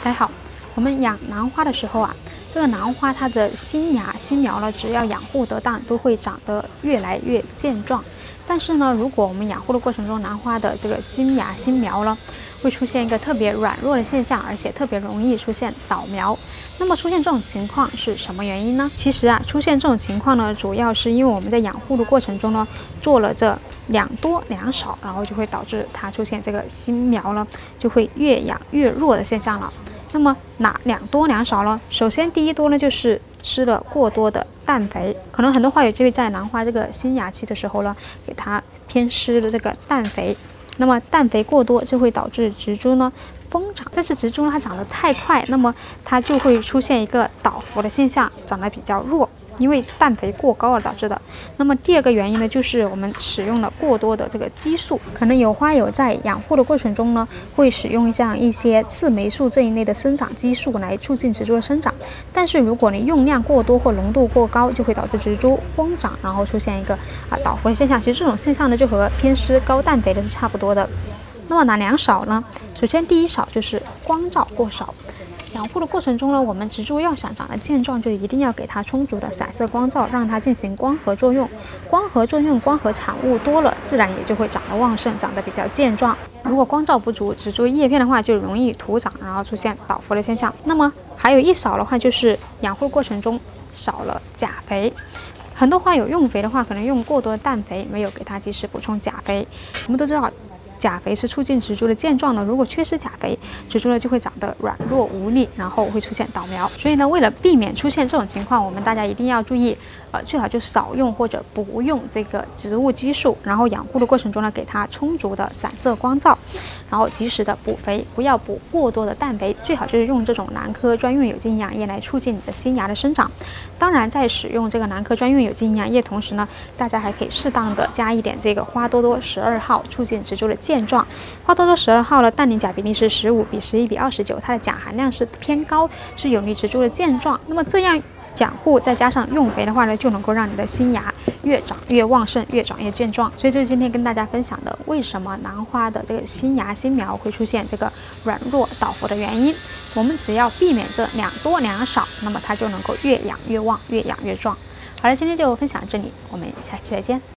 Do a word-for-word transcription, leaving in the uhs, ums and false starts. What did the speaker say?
还好。我们养兰花的时候啊，这个兰花它的新芽新苗呢，只要养护得当，都会长得越来越健壮。但是呢，如果我们养护的过程中，兰花的这个新芽新苗呢，会出现一个特别软弱的现象，而且特别容易出现倒苗。那么出现这种情况是什么原因呢？其实啊，出现这种情况呢，主要是因为我们在养护的过程中呢，做了这两多两少，然后就会导致它出现这个新苗呢，就会越养越弱的现象了。那么哪两多两少呢？首先第一多呢，就是施了过多的氮肥，可能很多花友就会在兰花这个新芽期的时候呢，给它偏施了这个氮肥。那么氮肥过多就会导致植株呢疯长，但是植株呢它长得太快，那么它就会出现一个倒伏的现象，长得比较弱。因为氮肥过高而导致的。那么第二个原因呢，就是我们使用了过多的这个激素，可能有花友在养护的过程中呢，会使用像一些刺霉素这一类的生长激素来促进植株的生长。但是如果你用量过多或浓度过高，就会导致植株疯长，然后出现一个啊倒伏的现象。其实这种现象呢，就和偏施高氮肥的是差不多的。那么哪两少呢？首先第一少就是光照过少。养护的过程中呢，我们植株要想长得健壮，就一定要给它充足的散射光照，让它进行光合作用。光合作用、光合产物多了，自然也就会长得旺盛，长得比较健壮。如果光照不足，植株叶片的话就容易徒长，然后出现倒伏的现象。那么还有一少的话，就是养护过程中少了钾肥。很多花友用肥的话，可能用过多的氮肥，没有给它及时补充钾肥。我们都知道，钾肥是促进植株的健壮的，如果缺失钾肥，植株呢就会长得软弱无力，然后会出现倒苗。所以呢，为了避免出现这种情况，我们大家一定要注意，呃，最好就少用或者不用这个植物激素，然后养护的过程中呢，给它充足的散射光照，然后及时的补肥，不要补过多的氮肥，最好就是用这种兰科专用有机营养液来促进你的新芽的生长。当然，在使用这个兰科专用有机营养液同时呢，大家还可以适当的加一点这个花多多十二号，促进植株的健壮。花多多十二号的氮磷钾比例是十五比十一比二十九，它的钾含量是偏高，是有利植株的健壮。那么这样养护再加上用肥的话呢，就能够让你的新芽越长越旺盛，越长越健壮。所以这是今天跟大家分享的，为什么兰花的这个新芽新苗会出现这个软弱倒伏的原因。我们只要避免这两多两少，那么它就能够越养越旺，越养越壮。好了，今天就分享到这里，我们下期再见。